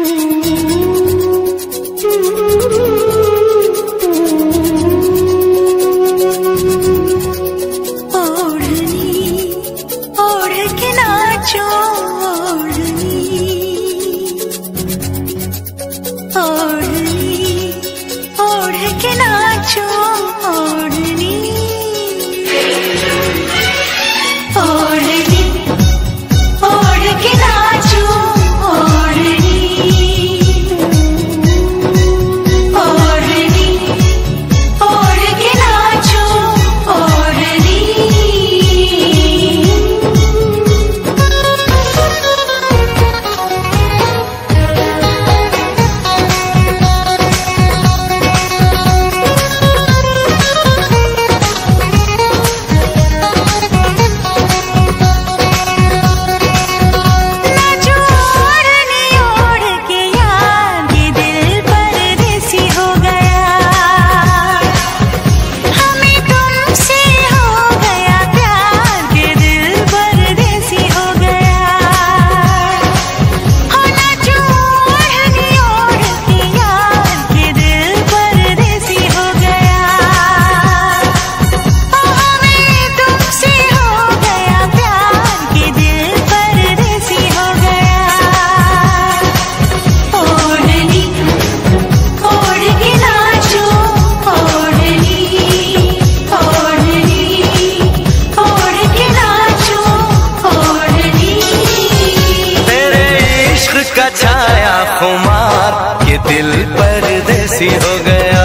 का छाया खुमार के दिल परदेसी हो गया।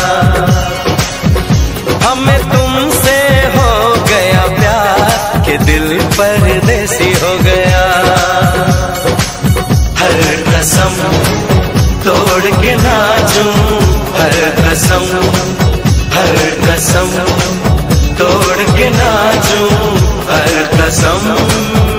हमें तुमसे हो गया प्यार के दिल परदेसी हो गया। हर कसम तोड़ के नाचूं, हर कसम तोड़ के नाचूं, हर कसम